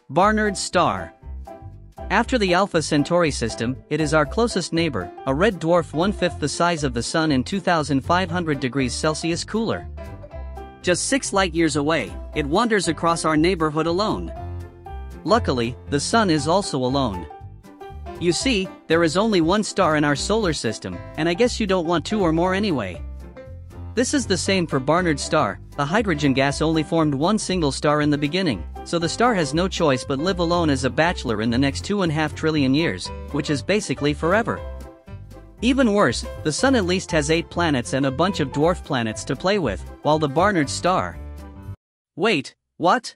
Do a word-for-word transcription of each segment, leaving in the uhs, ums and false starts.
Barnard star. After the Alpha Centauri system, it is our closest neighbor, a red dwarf one-fifth the size of the Sun and two thousand five hundred degrees Celsius cooler. Just six light-years away, it wanders across our neighborhood alone. Luckily, the Sun is also alone. You see, there is only one star in our solar system, and I guess you don't want two or more anyway. This is the same for Barnard star. The hydrogen gas only formed one single star in the beginning, so the star has no choice but live alone as a bachelor in the next two and a half trillion years, which is basically forever. Even worse, the Sun at least has eight planets and a bunch of dwarf planets to play with, while the Barnard star... Wait, what?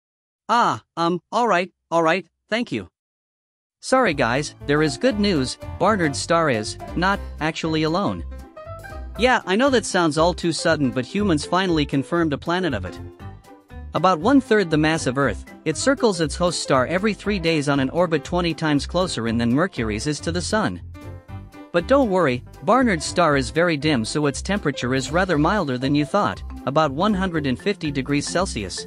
Ah, um, alright, alright, thank you. Sorry guys, there is good news. Barnard star is not actually alone. Yeah, I know that sounds all too sudden, but humans finally confirmed a planet of it. About one-third the mass of Earth, it circles its host star every three days on an orbit twenty times closer in than Mercury's is to the Sun. But don't worry, Barnard's star is very dim, so its temperature is rather milder than you thought, about one hundred fifty degrees Celsius.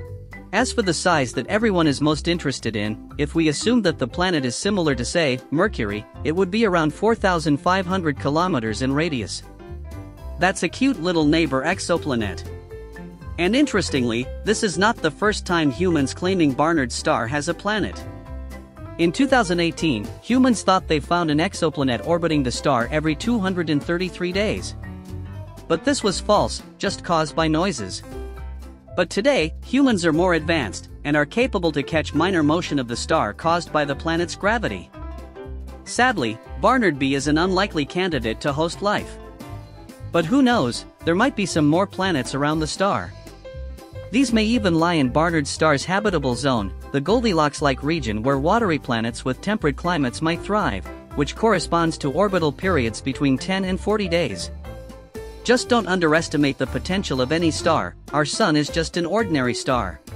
As for the size that everyone is most interested in, if we assume that the planet is similar to, say, Mercury, it would be around four thousand five hundred kilometers in radius. That's a cute little neighbor exoplanet. And interestingly, this is not the first time humans claiming Barnard's star has a planet. In two thousand eighteen, humans thought they found an exoplanet orbiting the star every two hundred thirty-three days. But this was false, just caused by noises. But today, humans are more advanced, and are capable to catch minor motion of the star caused by the planet's gravity. Sadly, Barnard B is an unlikely candidate to host life. But who knows, there might be some more planets around the star. These may even lie in Barnard star's habitable zone, the Goldilocks-like region where watery planets with temperate climates might thrive, which corresponds to orbital periods between ten and forty days. Just don't underestimate the potential of any star. Our Sun is just an ordinary star.